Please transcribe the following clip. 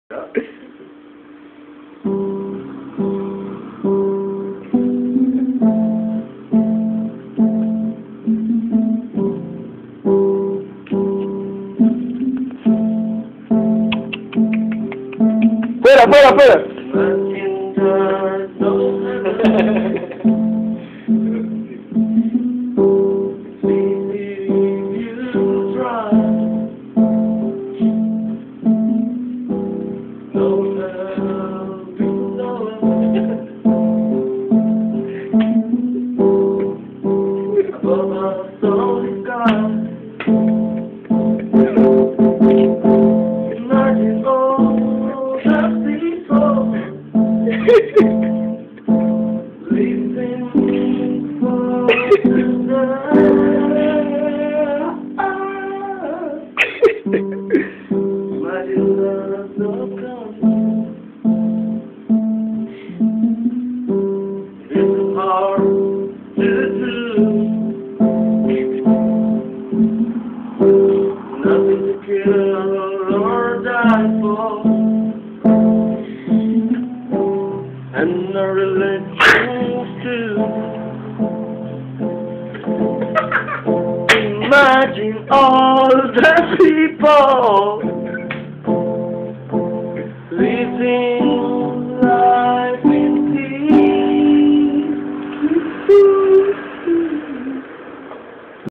Fuera, fuera, fuera. Nothing to kill or die for, and no religions too. Imagine all the people